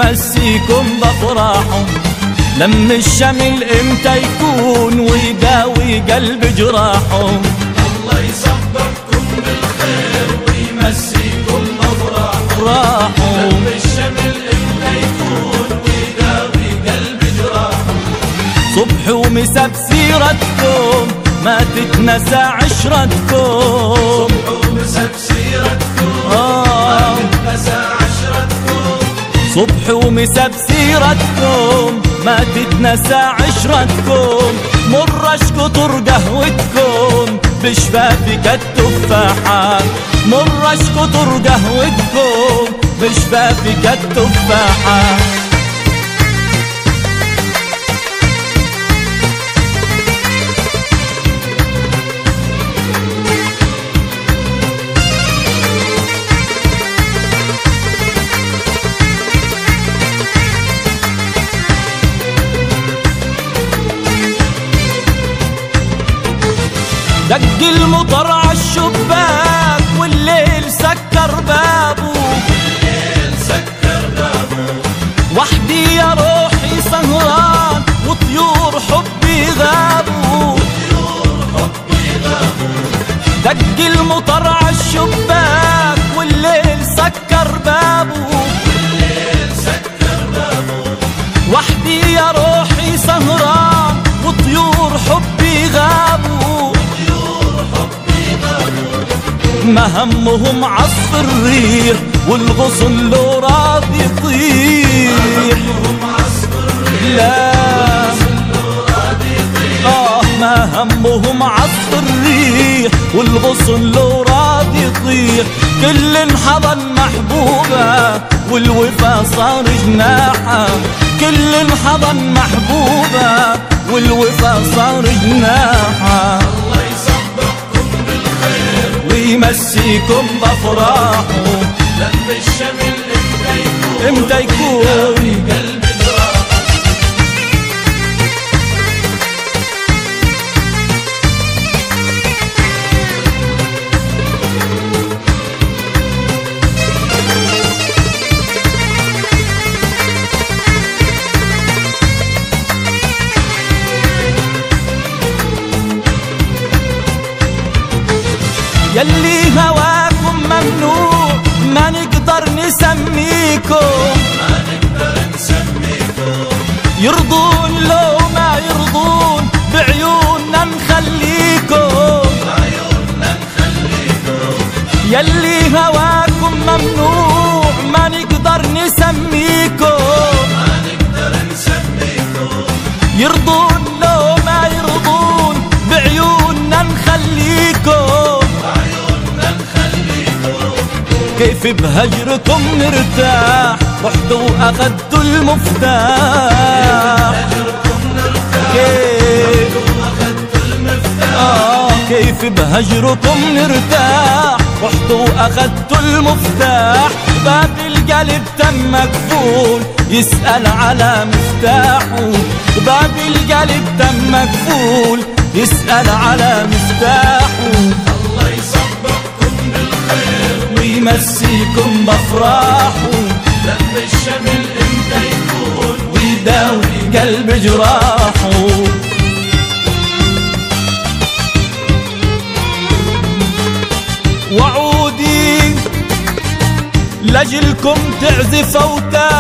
ويمسيكم بأفراحه. لم الشمل امتى يكون ويداوي قلب جراحه. الله يصبركم بالخير ويمسيكم بأفراحه. لم الشمل امتى يكون ويداوي قلب جراحه. صبح ومسا بسيرتكم ما تتنسى عشرتكم. صبح ومسا بسيرتكم ما تتنسى عشرتكم. صبح ومسا بسيرتكم ما تتنسى عشرتكم. مرش كتر قهوتكم بشفافك التفاحة. مرش كتر قهوتكم بشفافك التفاحة. دق المطر عالشباك والليل سكر بابه. الليل سكر بابه. وحدي يا روحي سهران وطيور حبي غابوا. طيور حبي غابوا. دق المطر عالشباك والليل سكر بابه. الليل سكر بابه. وحدي يا روحي سهران وطيور حبي غابوا. ما همهم عصف الريح والغصن لو راضي يطير. لا ما همهم عصف الريح والغصن لو راضي يطير. كل انحضن محبوبة والوفا صار جناحة. كل انحضن محبوبة والوفا صار جناحة. ويمسيكم بأفراحه. لم الشمل امتى يكون قلب جراحه. يلي هواكم ممنوع ما نقدر نسميكم. ما نقدر نسميكم. يرضون لو ما يرضون بعيوننا نخليكم. بعيوننا نخليكم. يلي هواكم ممنوع ما نقدر نسميكم. ما نقدر نسميكم. يرضون لو ما يرضون بعيوننا نخليكم. كيف بهجركم نرتاح رحتوا واخدتوا المفتاح. كيف بهجركم نرتاح رحتوا واخدتوا المفتاح. باب القلب تم مقفول يسأل على مفتاحه. باب القلب تم مقفول يسأل على مفتاحه. الله يصبركم بالخير ويمسيكم بأفراحه. لم الشمل امتى يكون ويداوي قلب جراحه. وعودي لجلكم تعزف أوتار.